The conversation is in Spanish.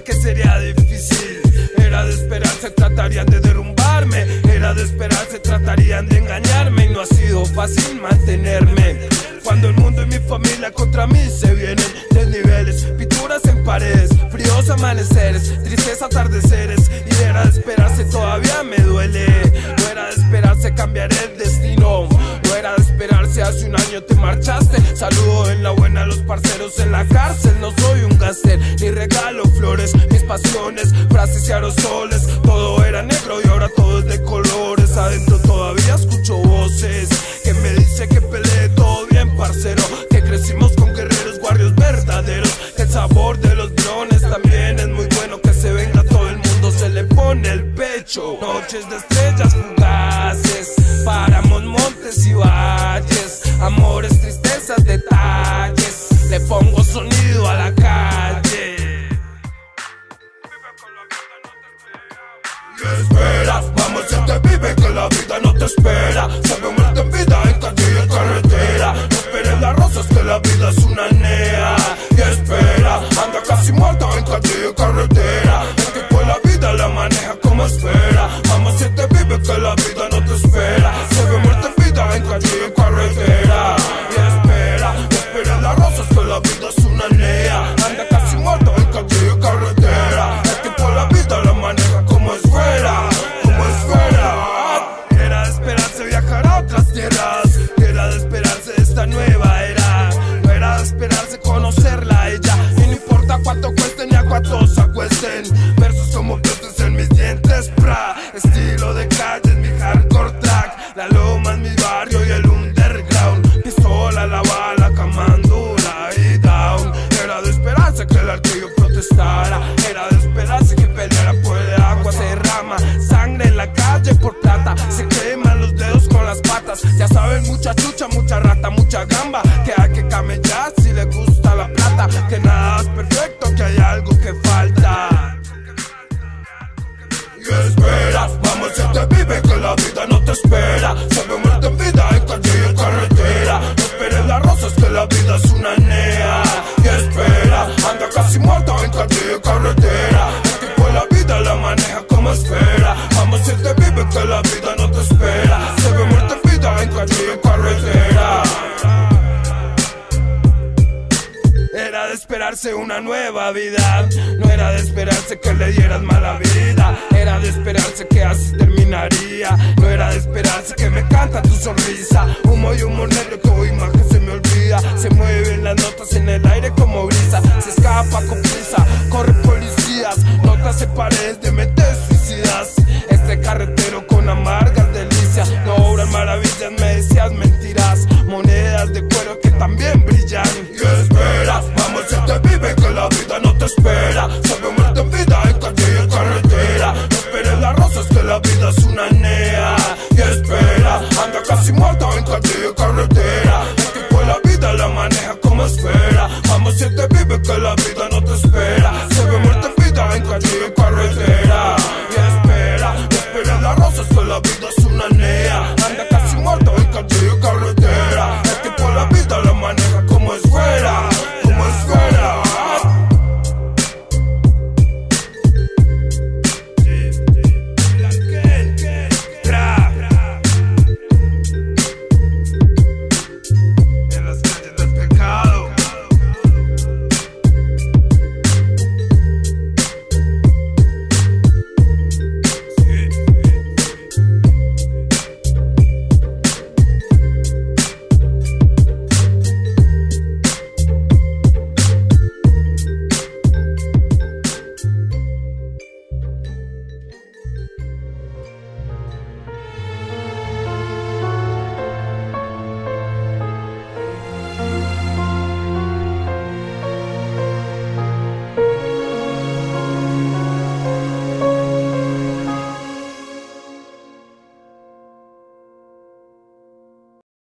que sería difícil. Era de esperarse, tratarían de derrumbarme. Era de esperarse, tratarían de engañarme. Y no ha sido fácil mantenerme cuando el mundo y mi familia contra mí se vienen. Desniveles, pinturas en paredes, fríos amaneceres, tristes atardeceres. Y era de esperarse, todavía me duele. No era de esperarse, cambiar el destino. No era de esperarse, hace un año te marchaste. Saludo en la buena a los parceros en la cárcel. No soy un gángster, ni regalo flores. Mis pasiones, frases y aerosoles. Todo era negro y ahora todo es de colores. Adentro todavía escucho voces que me dice que peleé todo bien, parcero. Que crecimos con guerreros, guardios verdaderos. Que el sabor de los drones también es muy bueno. Que se venga todo el mundo, se le pone el pecho. Noches de estrellas fugaces, páramos, montes y valles, amores, tristezas, detalles. Le pongo sonido a la calle. Y espera, vamos, si te vive que la vida no te espera. Se ve muerte en vida en calle y en carretera. No esperes las rosas que la vida es una nea. Y espera, anda casi muerta en calle y en carretera. El tiempo de la vida la maneja como espera. Vamos, si te vive que la vida no te espera. Se ve muerte en vida en calle y en carretera. Y espera, no esperes las rosas que la vida es una nea. Anda casi muerta en calle y en carretera. El tiempo de la vida la maneja como esfera, como esfera. Era de esperarse viajar a otras tierras. Era de esperarse esta nueva era. No era de esperarse conocerla a ella. Y no importa cuánto cueste ni a cuántos acuesten. Versos como peces en mis dientes, pra. Estilo de calle es mi hardcore track. La loma es mi barrio y el underground. Pistola, la bala, camandula y down. Era de esperarse que el arquillo protestara. Era de esperarse que peleara por el agua. Se derrama sangre en la calle por plata. Se queman los dedos con las patas. Ya saben, mucha chucha, mucha rata, mucha gamba. Que hay que camellar si le gusta la plata. Que nada es perfecto, que hay algo que falta. Y espera, vamos, si te vive que la vida no te espera. Se ve muerte en vida en calle y en carretera. No esperes las rosas que la vida es una nea. Y espera, anda casi muerta en calle y en carretera. El tiempo de la vida la maneja como esfera. Vamos, si te vive que la vida no te espera. Se ve muerte en vida en calle y en carretera. Era de esperarse una nueva vida. No era de esperarse que le dieras mala vida. Era de esperarse que así terminaría. No era de esperarse que me canta tu sonrisa. Humo y humor negro